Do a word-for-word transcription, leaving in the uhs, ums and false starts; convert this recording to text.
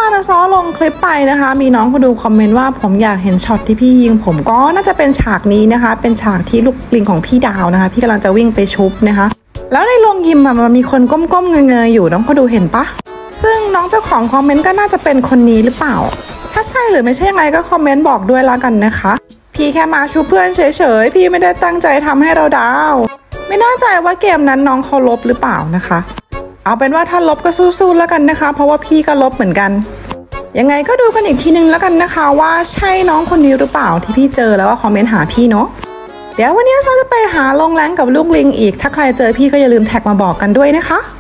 วานนะซอลงคลิปไปนะคะมีน้องมาดูคอมเมนต์ว่าผมอยากเห็นช็อตที่พี่ยิงผมก็น่าจะเป็นฉากนี้นะคะเป็นฉากที่ลูกลิงของพี่ดาวนะคะพี่กำลังจะวิ่งไปชุบนะคะแล้วในโรงยิมมันมีคนก้มๆเงยๆอยู่น้องเขาดูเห็นปะซึ่งน้องเจ้าของคอมเมนต์ก็น่าจะเป็นคนนี้หรือเปล่าถ้าใช่หรือไม่ใช่ยังไงก็คอมเมนต์บอกด้วยละกันนะคะพี่แค่มาชุบเพื่อนเฉยๆพี่ไม่ได้ตั้งใจทำให้เราดาวไม่แน่ใจว่าเกมนั้นน้องเขาลบหรือเปล่านะคะเอาเป็นว่าถ้าลบก็สู้ๆแล้วกันนะคะเพราะว่าพี่ก็ลบเหมือนกันยังไงก็ดูกันอีกทีนึงแล้วกันนะคะว่าใช่น้องคนนี้หรือเปล่าที่พี่เจอแล้วก็คอมเมนต์หาพี่เนาะเดี๋ยววันนี้ซอจะไปหาลงแรงกับลูกลิงอีกถ้าใครเจอพี่ก็อย่าลืมแท็กมาบอกกันด้วยนะคะ